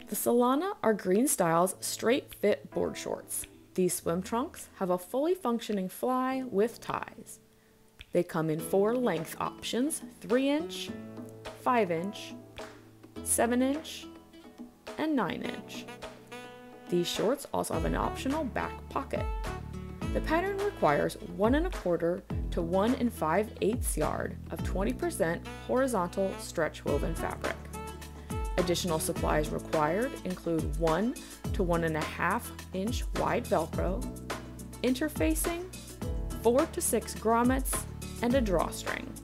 The Solana are Greenstyle's straight fit board shorts. These swim trunks have a fully functioning fly with ties. They come in 4 length options: 3-inch, 5-inch, 7-inch, and 9-inch. These shorts also have an optional back pocket. The pattern requires 1 1/4 to 1 5/8 yard of 20% horizontal stretch woven fabric. Additional supplies required include 1 to 1.5 inch wide Velcro, interfacing, 4 to 6 grommets, and a drawstring.